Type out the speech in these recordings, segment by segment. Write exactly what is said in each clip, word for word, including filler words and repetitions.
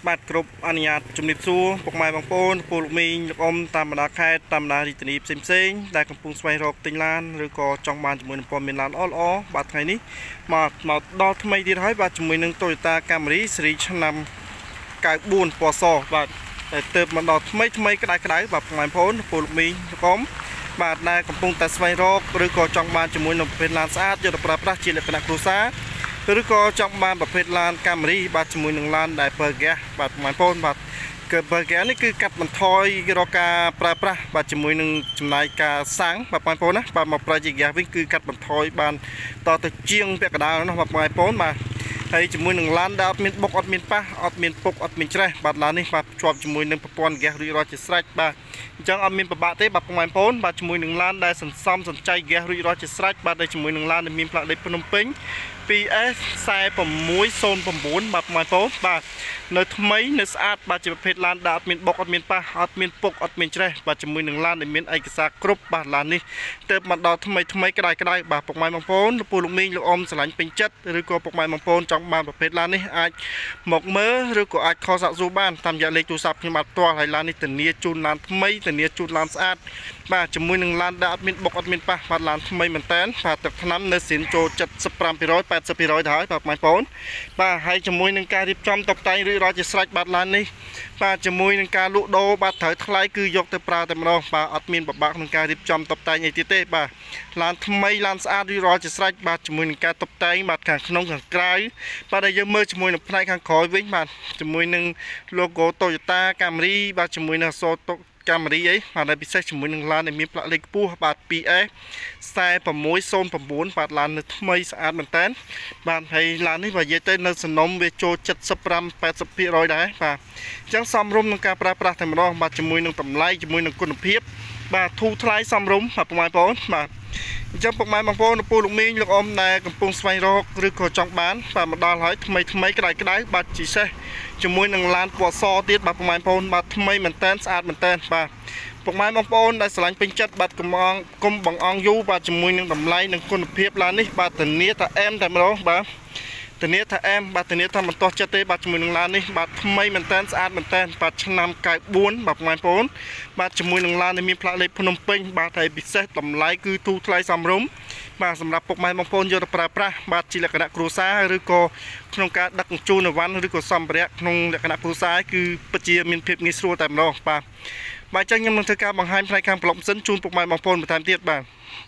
បាទគ្រប់អនុញ្ញាតជំរាបសួរពុកម៉ែបងប្អូនពលមីងលោកអ៊ំតាមបណ្ដាខេត្តតាមបណ្ដារាជធានីផ្សេងផ្សេងដែលកំពុងស្វែងរកទិញឡានឬក៏ចង់បានជាមួយនឹងព័ត៌មានឡានល្អល្អបាទថ្ងៃនេះមកមកដល់ថ្មីទៀតហើយបាទជាមួយនឹង Toyota Camry ស៊េរីឆ្នាំninety fourពណ៌សបាទតែទើបមកដល់ថ្មីថ្មីក្តៅក្តៅបាទពុកម៉ែបងប្អូនពលមីងលោកអ៊ំបាទដែលកំពុងតែស្វែងរកឬក៏ចង់បានជាមួយនឹងប្រភេទឡានស្អាតយកទៅប្រើប្រាស់ជាលក្ខណៈគ្រួសារឬក៏ចង់បានប្រភេទឡាន Camry បាទជាមួយនឹងឡានដែលប្រើហ្គាសបាទបងប្អូនបាទគឺប្រើហ្គាសនេះគឺកាត់បន្ថយរកការប្រើប្រាស់បាទជាមួយនឹងចំណាយការសាំងបាទបងប្អូនណាបាទមកប្រើជាហ្គាសវិញគឺកាត់បន្ថយបានតទៅជាងពាក់កណ្ដាលនោះបាទបងប្អូនបាទហើយជាមួយនឹងឡានដែលអត់មានបុកអត់មានប៉ះអត់មានពុកអត់មានច្រេះបាទឡាននេះបាទជាប់ជាមួយនឹងប្រព័ន្ធហ្គាសរួចរាល់ជាស្រេចបាទអញ្ចឹងអត់មានពិបាកទេបាទបងប្អូនបាទជាមួយនឹងឡានដែលសន្សំសំចៃហ្គាសរួចរាល់ជាស្រេចបាទដែលជាមួយនឹងឡានដែលមានផ្លាកលេខភ្នំពេញ two S four six zero nine បាទបងប្អូនបាទនៅថ្មីនៅស្អាតបាទជាប្រភេទឡានដែលអត់មានបុកអត់មានប៉ះអត់មានពុកអត់មានច្រេះបាទជាមួយនឹងឡានដែលមានឯកសារគ្រប់បាទឡាននេះទើបមកដល់ថ្មីថ្មីក្តៅក្តៅបាទពុកម៉ែបងប្អូនលោកពូលោកមីងលោកអ៊ំស្រឡាញ់ពេញចិត្តឬក៏ពុកម៉ែបងប្អូនចង់បានប្រភេទឡាននេះអាចមកមើលឬក៏អាចខលសាក់សួរបានតាមរយៈលេខទូរស័ព្ទខ្ញុំបាទផ្ទាល់ហើយឡាននេះធានាជូនឡានថ្មីធានាជូនឡានស្អាតបាទជាមួយនឹងឡានដែលអត់មានបុកអត់មានប៉ះបាទឡានថ្មីមែនតើបាទទឹកថ្នាំនៅស្រៀនចូលseventy-five percent eighty percentទៅហើយបាទបងប្អូនបាទហើយជាមួយនឹងការរៀបចំតុបតែងឬរាល់ជាស្រេចបាទឡាននេះបាទជាមួយនឹងការលក់ដូរបាទត្រូវថ្លៃគឺយកទៅប្រើតែម្ដងបាទអត់មានពិបាកក្នុងការរៀបចំតុបតែងអីទៀតទេបាទឡានថ្មីឡានស្អាតឬរាល់ជាស្រេចបាទជាមួយនឹងការតុបតែងបាទខាងក្នុងខាងក្រៅបាទដែលយើងមើលជាមួយនឹងផ្នែកខាងក្រោយវិញបាទជាមួយនឹង logo Toyota Camry បាទជាមួយនឹងអក្សរ Camry អីបាទដែលពិសេសជាមួយនឹងឡានដែលមានផ្លាកលេខខ្ពស់បាទ two S four six zero nine បាទឡាននៅថ្មីស្អាតមែនតើបាទហើយឡាននេះបើនិយាយទៅនៅសំណុំវាចូលseventy-five to eighty percent ដែរបាទអញ្ចឹងសមរម្យនឹងការប្រើប្រាស់តែម្ដងបាទជាមួយនឹងតម្លៃជាមួយនឹងគុណភាពបាទធូរថ្លៃសមរម្យបាទបងប្អូនបាទអញ្ចឹងពុកម៉ែបងប្អូនលោកពូលោកមីងលោកអ៊ំដែលកំពុងស្វែងរកឬក៏ចង់បានបាទមកដល់ហើយថ្មីថ្មីក្តៅក្តៅបាទពិសេសជាមួយនឹងឡានពណ៌សទៀតបាទពុកម៉ែបងប្អូនបាទថ្មីមែនតើស្អាតមែនតើបាទពុកម៉ែបងប្អូនដែលស្រឡាញ់ពេញចិត្តបាទកុំអងគុំបងអង្គយូបាទជាមួយនឹងតម្លៃនិងគុណភាពឡាននេះបាទធានាថាអែមតែម្ដងបាទធានាថាអែមបាទធានាថាមិនទាស់ចិត្តទេបាទជាមួយនឹងឡាននេះបាទថ្មីមែនតើស្អាតមែនតើបាទឆ្នាំninety-fourបាទបងប្អូនបាទជាមួយនឹងឡានដែលមានផ្លាកលេខភ្នំពេញបាទហើយពិសេសតម្លៃគឺទូថ្លៃសមរម្យបាទសម្រាប់ពុកម៉ែបងប្អូនយកទៅប្រើប្រាស់បាទជាលក្ខណៈគ្រួសារឬក៏ក្នុងការដឹកជញ្ជូនអីវ៉ាន់ឬក៏សម្ភារៈក្នុងលក្ខណៈគ្រួសារគឺពិតជាមានភាពងាយស្រួលតែម្ដងបាទបាទអញ្ចឹងខ្ញុំនឹងធ្វើការបង្ហាញផ្នែកខាងប្លុកម៉ាស៊ីនជូនពុកម៉ែបងប្អូនបន្ថែមទៀតបាទ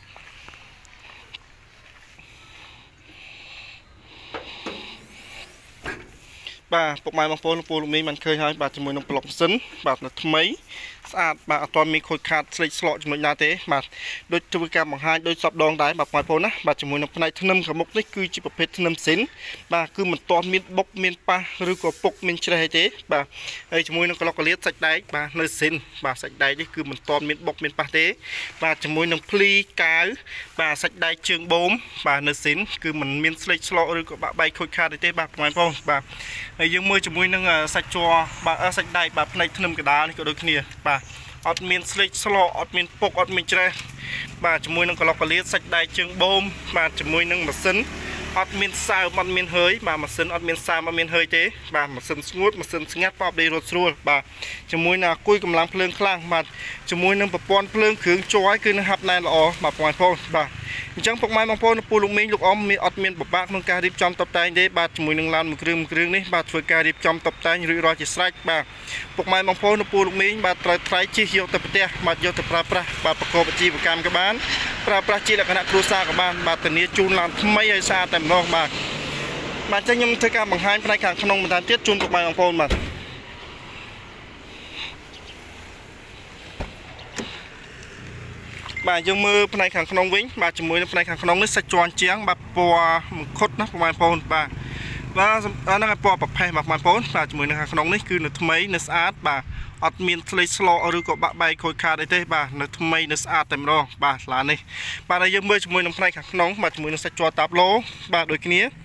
បាទពុកម៉ែបងប្អូនលោកពូលោកមីងបានឃើញហើយបាទជាមួយនឹងប្លុកម៉ាស៊ីនបាទនៅថ្មីស្អាតបាទអត់ទាន់មានខូចខាតស្លេកស្លកចំណុចណាទេបាទដូចធ្វើការបង្ហាញដូចសពដងដែរបាទបងប្អូនណាបាទជាមួយនឹងផ្នែកធ្នឹមខាងមុខនេះគឺជាប្រភេទធ្នឹមស៊ីនបាទគឺមិនទាន់មានបុកមានប៉ះឬក៏ពុកមានច្រេះអីទេបាទហើយជាមួយនឹងក្លុកកលៀតសាច់ដែកបាទនៅស៊ីនបាទសាច់ដែកនេះគឺមិនទាន់មានបុកមានប៉ះទេបាទជាមួយនឹងភ្លីកាវបាទសាច់ដែកជើងបូមបាទនៅស៊ីនគឺមិនមានស្លេកស្លកឬក៏បាក់បែកខូចខាតអីទេបាទបងប្អូនបាទហើយយើងមើលជាមួយនឹងសាច់ជ័របាទសាច់ដែកបាទផ្នែកធ្នឹមកដាលនេះក៏ដូចគ្នាបាទអត់មានស្លេកស្លកអត់មានពុកអត់មានច្រេះបាទជាមួយនឹងក្លុកកលៀតសាច់ដែកជើងបូមបាទជាមួយនឹងម៉ាស៊ីនអត់មានសើមអត់មានhơiបាទម៉ាស៊ីនអត់មានសើមអត់មានhơiទេបាទម៉ាស៊ីនស្ងួតម៉ាស៊ីនស្ងាត់បបដេរត់ស្រួលបាទជាមួយនឹងអាគុយកម្លាំងភ្លើងខ្លាំងបាទជាមួយនឹងប្រព័ន្ធភ្លើងគ្រឿងជ័រគឺនឹងហាប់ណែនល្អបាទបងប្អូនបាទអញ្ចឹងពុកម៉ែបងប្អូនពូលោកមីងលោកអ៊ំមានអត់មានពិបាកក្នុងការរៀបចំតុបតែងទេបាទជាមួយនឹងឡានមួយគ្រឿងមួយគ្រឿងនេះបាទធ្វើការរៀបចំតុបតែងរួចរាល់ជាស្រេចបាទពុកម៉ែបងប្អូនពូលោកមីងបាទត្រូវថ្លៃជិះយកទៅផ្ទះបាទយកទៅប្រើប្រាស់បាទប្រកបអាជីវកម្មក៏បានប្រើប្រាស់ជាលក្ខណៈគ្រួសារក៏បានបាទធានាជូនឡានថ្មីឲ្យស្អាតតែម្ដងបាទបាទអញ្ចឹងខ្ញុំធ្វើការបង្ហាញផ្នែកខាងក្នុងបន្ថែមទៀតជូនពុកម៉ែបងប្អូនបាទបាទយើងមើលផ្នែកខាងក្នុងវិញបាទជាមួយនឹងផ្នែកខាងក្នុងនេះសាច់ជាន់ជាងបាទពណ៌មង្ឃុតណាបងប្អូនបាទបាទហ្នឹងហើយពណ៌ប្រផេះបាទបងប្អូនបាទជាមួយនឹងខាងក្នុងនេះគឺនៅថ្មីនៅស្អាតបាទអត់មានស្លេកស្លកឬក៏បាក់បែកខូចខាតអីទេបាទនៅថ្មីនៅស្អាតតែម្ដងបាទឡាននេះបាទហើយយើងមើលជាមួយនឹងផ្នែកខាងក្នុងបាទជាមួយនឹងសាច់ជាន់តាប់ឡូបាទដូចគ្នា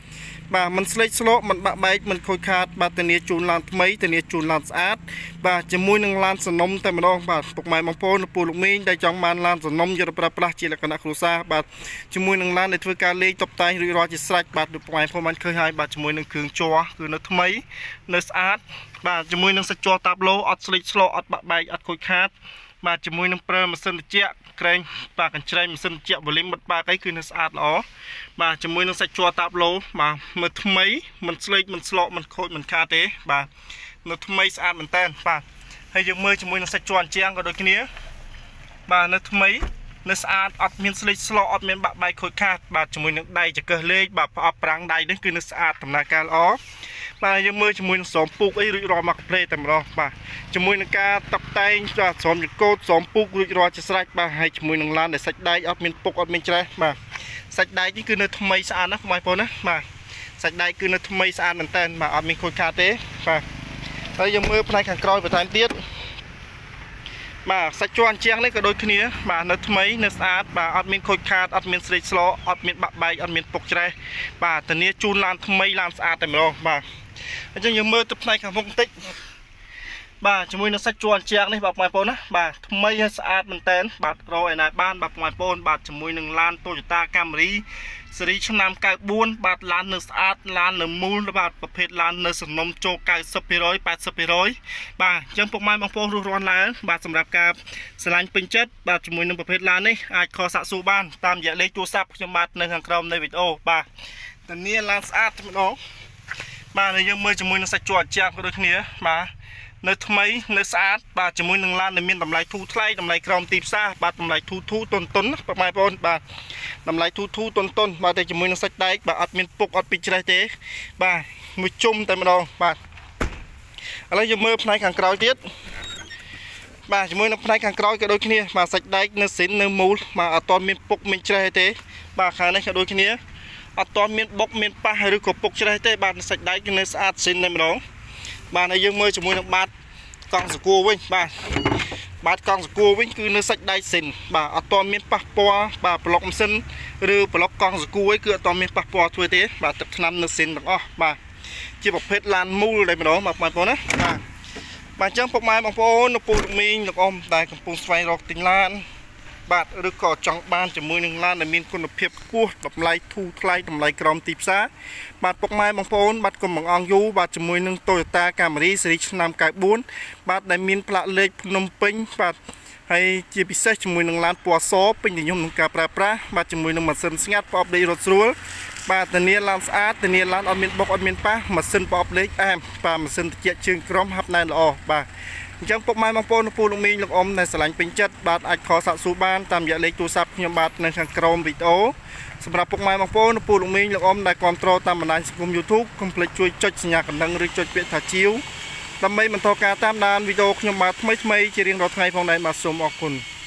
បាទមិនស្លេកស្លកមិនបាក់បែកមិនខូចខាតបាទធានាជូនឡានថ្មីធានាជូនឡានស្អាតបាទជាមួយនឹងឡានសំណុំតែម្ដងបាទពុកម៉ែបងប្អូនលោកពូលោកមីងដែលចង់បានឡានសំណុំយកទៅប្រើប្រាស់ជាលក្ខណៈគ្រួសារបាទជាមួយនឹងឡានដែលធ្វើការលេងតុបតែងរួចរាល់ជាស្រេចបាទពុកម៉ែបងប្អូនបានឃើញហើយបាទជាមួយនឹងគ្រឿងជ័រគឺនៅថ្មីនៅស្អាតបាទជាមួយនឹងសាច់ជ័រតាប់ឡូអត់ស្លេកស្លកអត់បាក់បែកអត់ខូចខាតបាទជាមួយនឹងព្រើម៉ាស៊ីនត្រជាក់ក្រែងបាទកញ្ច្រែងម៉ាស៊ីនត្រជាក់វ៉ូលីមបិទបាក់អីគឺនៅស្អាតល្អបាទជាមួយនឹងសាច់ជ័រតាប់ឡូបាទមើលថ្មីមិនស្លេកមិនស្លកមិនខូចមិនខាតទេបាទនៅថ្មីស្អាតមែនតើបាទហើយយើងមើលជាមួយនឹងសាច់ជ័រអញ្ចាំងក៏ដូចគ្នាបាទនៅថ្មីនៅស្អាតអត់មានស្លេកស្លកអត់មានបាក់បែកខូចខាតបាទជាមួយនឹងដៃចង្កឹះលេខបាទប្រអប់ប្រាំងដៃនេះគឺនៅស្អាតដំណើរការល្អបាទយើងមើលជាមួយនឹងស្រោមពូកអីរួចរាល់មកផ្លេតែម្ដងបាទជាមួយនឹងការតុបតែងបាទស្រោមចង្កូតស្រោមពូករួចរាល់ជាស្រេចបាទហើយជាមួយនឹងឡានដែលសាច់ដែកអត់មានពុកអត់មានច្រេះបាទសាច់ដែកនេះគឺនៅថ្មីស្អាតណាស់បងប្អូនណាបាទសាច់ដែកគឺនៅថ្មីស្អាតមែនតើបាទអត់មានខូចខាតទេបាទហើយយើងមើលផ្នែកខាងក្រោយបន្ថែមទៀតបាទសាច់ជ័រអញ្ចឹងនេះក៏ដូចគ្នាបាទនៅថ្មីនៅស្អាតបាទអត់មានខូចខាតអត់មានស្លេកស្លកអត់មានបាក់បែកអត់មានពុកច្រេះបាទធានាជូនឡានថ្មីឡានស្អាតតែម្ដងបាទអញ្ចឹងយើងមើលទៅផ្នែកខាងមុខបន្តិចបាទជាមួយនឹងសាច់ជ័រអញ្ចឹងនេះបាទបងប្អូនណាបាទថ្មីហើយស្អាតមែនតើបាទរកឯណាបានបាទបងប្អូនបាទជាមួយនឹងឡាន Toyota Camry ស៊េរីឆ្នាំ ninety four បាទឡាននៅស្អាតឡាននៅមូលបាទប្រភេទឡាននៅសំណុំចូល ninety percent eighty percent បាទអញ្ចឹងពុកម៉ែបងប្អូនរស់រានឡើងបាទសម្រាប់ការឆ្លាញ់ពេញចិត្តបាទជាមួយនឹងប្រភេទឡាននេះអាចខលសាក់សួរបានតាមរយៈលេខទូរស័ព្ទខ្ញុំបាទនៅខាងក្រោមនៃវីដេអូបាទធានាឡានស្អាតតែម្ដងបាទហើយយើងមើលជាមួយនឹងសាច់ជ័រអញ្ចឹងក៏ដូចគ្នាបាទនៅថ្មីនៅស្អាតបាទជាមួយនឹងឡានដែលមានតម្លៃធូរថ្លៃតម្លៃក្រោមទីផ្សារបាទតម្លៃធូរធូរតុនតុនណាបងប្អូនបាទតម្លៃធូរធូរតុនតុនបាទតែជាមួយនឹងសាច់ដែកបាទអត់មានពុកអត់ពីច្រេះទេបាទមួយជុំតែម្ដងបាទឥឡូវយើងមើលផ្នែកខាងក្រោយទៀតបាទជាមួយនឹងផ្នែកខាងក្រោយក៏ដូចគ្នាបាទសាច់ដែកនៅស៊ីននៅមូលបាទអត់ទាន់មានពុកមានច្រេះទេបាទខាងនេះក៏ដូចគ្នាអត់ទាន់មានបុកមានប៉ះឬក៏ពុកច្រេះទេបាទសាច់ដែកគឺនៅស្អាតស៊ីនតែម្ដងបាទហើយយើងមើលជាមួយនឹងបាតកង់សកួរវិញបាទបាតកង់សកួរវិញគឺនៅសាច់ដែកស៊ីនបាទអត់ទាន់មានប៉ះពាល់បាទប្លុកម៉ាស៊ីនឬប្លុកកង់សកួរឯងគឺអត់ទាន់មានប៉ះពាល់ធ្វើទេបាទទឹកថ្នាំនៅស៊ីនទាំងអស់បាទជាប្រភេទឡានមូលតែម្ដងបាទបងប្អូនណាបាទបាទអញ្ចឹងពុកម៉ែបងប្អូនលោកពូលោកមីងលោកអ៊ំដែលកំពុងស្វែងរកទិញឡានបាទឬក៏ចង់បានជាមួយនឹងឡានដែលមានគុណភាពខ្ពស់តម្លៃធូរថ្លៃតម្លៃក្រោមទីផ្សារបាទពុកម៉ែបងប្អូនបាទកុំបង្អង់យូរបាទជាមួយនឹង Toyota Camry ស៊េរីឆ្នាំ ninety four បាទដែលមានផ្លាកលេខភ្នំពេញបាទហើយជាពិសេសជាមួយនឹងឡានពណ៌សពេញនិយមក្នុងការប្រើប្រាស់បាទជាមួយនឹងម៉ាស៊ីនស្ងាត់ប្រអប់លេខរត់ស្រួលបាទធានាឡានស្អាតធានាឡានអត់មានបុកអត់មានប៉ះម៉ាស៊ីនប្រអប់លេខអែមបាទម៉ាស៊ីនត្រជាក់ជើងក្រមហាប់ណែនល្អបាទអញ្ចឹងពុកម៉ែបងប្អូនលោកពូលោកមីងលោកអ៊ំដែលស្រឡាញ់ពេញចិត្តបាទអាចខលសាក់សួរបានតាមរយៈលេខទូរស័ព្ទខ្ញុំបាទនៅខាងក្រោមវីដេអូសម្រាប់ពុកម៉ែបងប្អូនលោកពូលោកមីងលោកអ៊ំដែលគាំទ្រតាមបណ្ដាញសង្គម YouTube កុំភ្លេចជួយចុចសញ្ញាកណ្ដឹងឬចុចពាក្យថាជាវដើម្បីបន្តការតាមដានវីដេអូខ្ញុំបាទថ្មីៗជារៀងរាល់ថ្ងៃផងដែរបាទសូមអរគុណ